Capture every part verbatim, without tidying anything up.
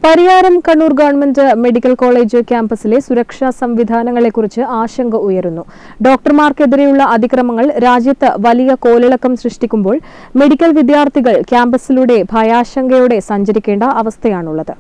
Pariyaram Kannur government medical college ക്യാമ്പസിലെ സുരക്ഷാ സംവിധാനങ്ങളെക്കുറിച്ച് ആശങ്ക ഉയരുന്നു. ഡോക്ടർമാർക്കെതിരെയുള്ള അതിക്രമങ്ങൾ രാജ്യത്ത് വലിയ കോളിളക്കം സൃഷ്ടിക്കുമ്പോൾ മെഡിക്കൽ വിദ്യാർത്ഥികൾ ക്യാമ്പസിലൂടെ ഭയാശങ്കയോടെ സഞ്ചരിക്കേണ്ട അവസ്ഥയാണുള്ളത്.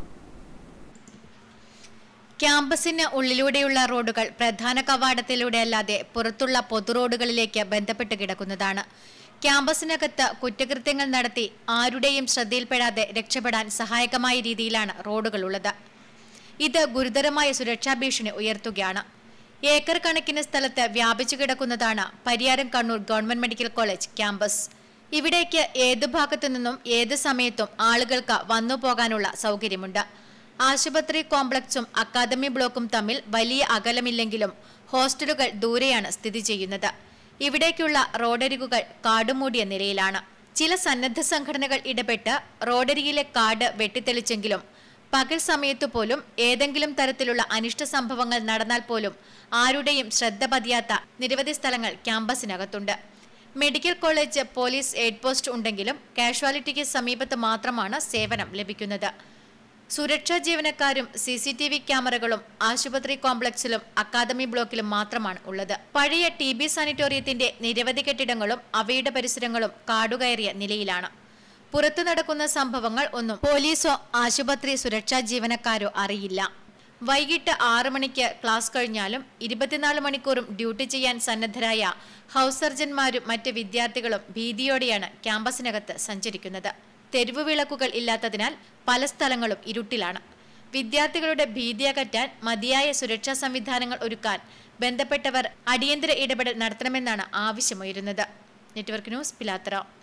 ക്യാമ്പസിന് ഉള്ളിലൂടെയുള്ള റോഡുകൾ പ്രധാന കവാടത്തിലൂടെ അല്ലാതെ പുറത്തുള്ള പൊതുറോഡുകളിലേക്ക് ബന്ധപ്പെട്ട് കിടക്കുന്നതാണ്. ക്യാമ്പസിനകത്ത് കുറ്റകൃത്യങ്ങൾ നടത്തി ആരുടെയും ശ്രദ്ധയിൽപ്പെടാതെ രക്ഷപ്പെടാൻ സഹായകമായ രീതിയിലാണ് റോഡുകളുള്ളത്. ഇത് ഗുരുതരമായ സുരക്ഷാ ഭീഷണി ഉയർത്തുകയാണ്. ഏക്കർ കണക്കിന് സ്ഥലത്ത് വ്യാപിച്ചു കിടക്കുന്നതാണ് Pariyaram Kannur government medical college campus. ഇവിടേക്ക് ഏതു ഭാഗത്തു നിന്നും ഏത് സമയത്തും ആളുകൾക്ക് വന്നു പോകാനുള്ള സൗകര്യമുണ്ട്. ആശുപത്രി കോംപ്ലക്സും അക്കാദമി ബ്ലോക്കും തമ്മിൽ വലിയ അകലമില്ലെങ്കിലും ഹോസ്റ്റലുകൾ ദൂരെയാണ് സ്ഥിതി ചെയ്യുന്നത്. ഇവിടേക്കുള്ള റോഡരികുകൾ കാടുമൂടിയ നിലയിലാണ്. ചില സന്നദ്ധ സംഘടനകൾ ഇടപെട്ട് റോഡരികിലെ കാട് വെട്ടിത്തെളിച്ചെങ്കിലും പകൽ സമയത്തു പോലും ഏതെങ്കിലും തരത്തിലുള്ള അനിഷ്ട സംഭവങ്ങൾ നടന്നാൽ പോലും ആരുടെയും ശ്രദ്ധ പതിയാത്ത നിരവധി സ്ഥലങ്ങൾ ക്യാമ്പസിനകത്തുണ്ട്. Medical college police aid post ഉണ്ടെങ്കിലും കാഷ്വാലിറ്റിക്ക് സമീപത്ത് മാത്രമാണ് സേവനം ലഭിക്കുന്നത്. സുരക്ഷാ ജീവനക്കാരും സി സി ടി വി ക്യാമറകളും ആശുപത്രി കോംപ്ലക്സിലും അക്കാദമി ബ്ലോക്കിലും മാത്രമാണ് ഉള്ളത്. പഴയ ടി ബി സാനിറ്റോറിയത്തിന്റെ നിരവധി കെട്ടിടങ്ങളും അവയുടെ പരിസരങ്ങളും കാടുകയറിയ നിലയിലാണ്. പുറത്തു നടക്കുന്ന സംഭവങ്ങൾ ഒന്നും പോലീസോ ആശുപത്രി സുരക്ഷാ ജീവനക്കാരോ അറിയില്ല. വൈകിട്ട് ആറു മണിക്ക് ക്ലാസ് കഴിഞ്ഞാലും ഇരുപത്തിനാല് മണിക്കൂറും ഡ്യൂട്ടി ചെയ്യാൻ സന്നദ്ധരായ ഹൗസ് സർജന്മാരും മറ്റ് വിദ്യാർത്ഥികളും ഭീതിയോടെയാണ് ക്യാമ്പസിനകത്ത് സഞ്ചരിക്കുന്നത്. തെരുവു വിളക്കുകൾ ഇല്ലാത്തതിനാൽ പല സ്ഥലങ്ങളും ഇരുട്ടിലാണ്. വിദ്യാർത്ഥികളുടെ ഭീതി അകറ്റാൻ മതിയായ സുരക്ഷാ സംവിധാനങ്ങൾ ഒരുക്കാൻ ബന്ധപ്പെട്ടവർ അടിയന്തര ഇടപെടൽ നടത്തണമെന്നാണ് ആവശ്യമുയരുന്നത്. Network news, Pilathara.